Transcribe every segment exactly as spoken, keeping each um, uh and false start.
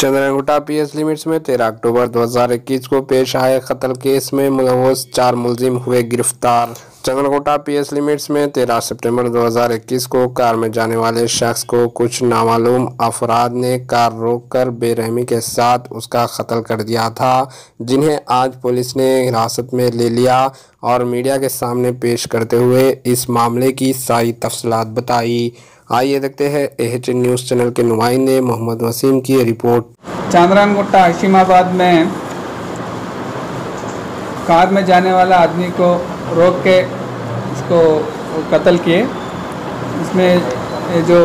चंद्रनगोटा PS limits में तेरह अक्टूबर दो हज़ार इक्कीस को पेश आए कत्ल केस में मुलव्वस चार मुलजिम हुए गिरफ्तार। चंद्रनगोटा पीएस लिमिट्स में तेरह सितंबर दो हज़ार इक्कीस को कार में जाने वाले शख्स को कुछ नामालूम अफराद ने कार रोककर बेरहमी के साथ उसका कत्ल कर दिया था, जिन्हें आज पुलिस ने हिरासत में ले लिया और मीडिया के सामने पेश करते हुए इस मामले की सारी तफसीलात बताई। आइए देखते हैं एएच न्यूज़ चैनल के नुमाइंदे मोहम्मद वसीम की रिपोर्ट। चांदरानगोट्टा हशीमाबाद में कार में जाने वाला आदमी को रोक के उसको कत्ल किए। इसमें जो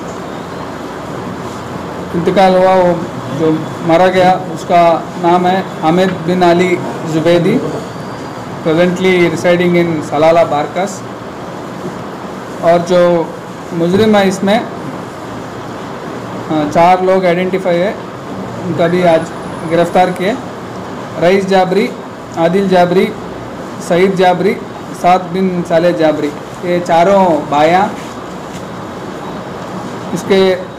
इंतकाल हुआ वो जो मारा गया उसका नाम है Hamid bin Ali Zubaidi, presently residing in Salala Barkas. और जो मुजरिम है इसमें चार लोग आइडेंटिफाई है, उनका भी आज गिरफ्तार किए। रईस जाबरी, आदिल जाबरी, सईद जाबरी, साद बिन साले जाबरी, ये चारों भाइयाँ। इसके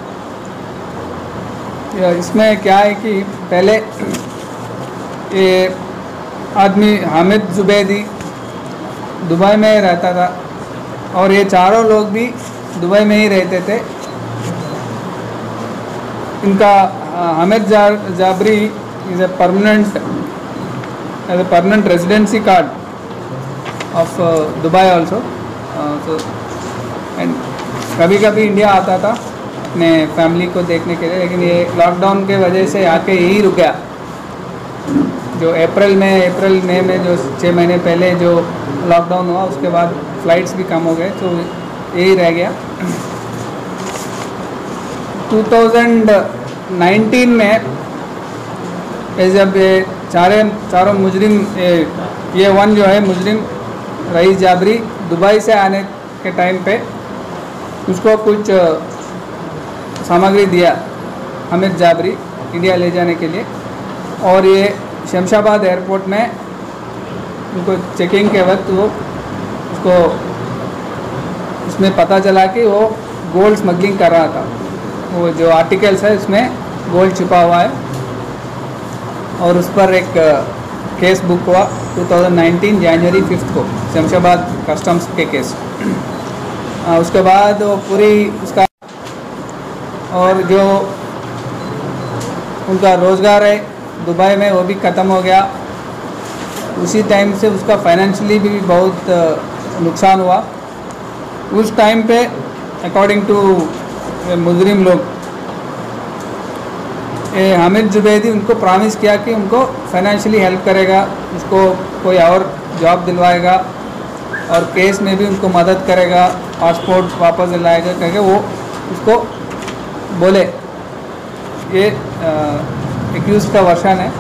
इसमें क्या है कि पहले ये आदमी हामिद जुबैदी दुबई में रहता था और ये चारों लोग भी दुबई में ही रहते थे। इनका हामिद जा, Jabri is a permanent as a permanent residency card of Dubai also. So and कभी कभी इंडिया आता था अपने फैमिली को देखने के लिए, लेकिन ये लॉकडाउन के वजह से आके यही रुक गया। जो अप्रैल में अप्रैल मई में जो छः महीने पहले जो लॉकडाउन हुआ उसके बाद फ़्लाइट्स भी कम हो गए, तो यही रह गया। दो हज़ार उन्नीस में जब ये चारे चारों मुजरिम ये, ये वन जो है मुजरिम रईस जाबरी दुबई से आने के टाइम पे उसको कुछ सामग्री दिया हामिद जाबरी इंडिया ले जाने के लिए, और ये शमशाबाद एयरपोर्ट में उनको चेकिंग के वक्त वो उसको उसमें पता चला कि वो गोल्ड स्मगलिंग कर रहा था। वो जो आर्टिकल्स है उसमें गोल्ड छुपा हुआ है और उस पर एक केस बुक हुआ दो हज़ार उन्नीस जनवरी फिफ्थ को शमशाबाद कस्टम्स के केस। आ, उसके बाद वो पूरी उसका और जो उनका रोज़गार है दुबई में वो भी ख़त्म हो गया। उसी टाइम से उसका फाइनेंशियली भी बहुत नुकसान हुआ। उस टाइम पे अकॉर्डिंग टू मुजरिम लोग ये हामिद जुबैदी उनको प्रॉमिस किया कि उनको फाइनेंशियली हेल्प करेगा, उसको कोई और जॉब दिलवाएगा और केस में भी उनको मदद करेगा, पासपोर्ट वापस दिलाएगा करके वो उसको बोले। ये एक्यूज का वर्षन है।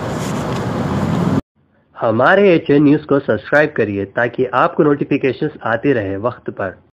हमारे एएच न्यूज़ को सब्सक्राइब करिए ताकि आपको नोटिफिकेशंस आते रहे वक्त पर।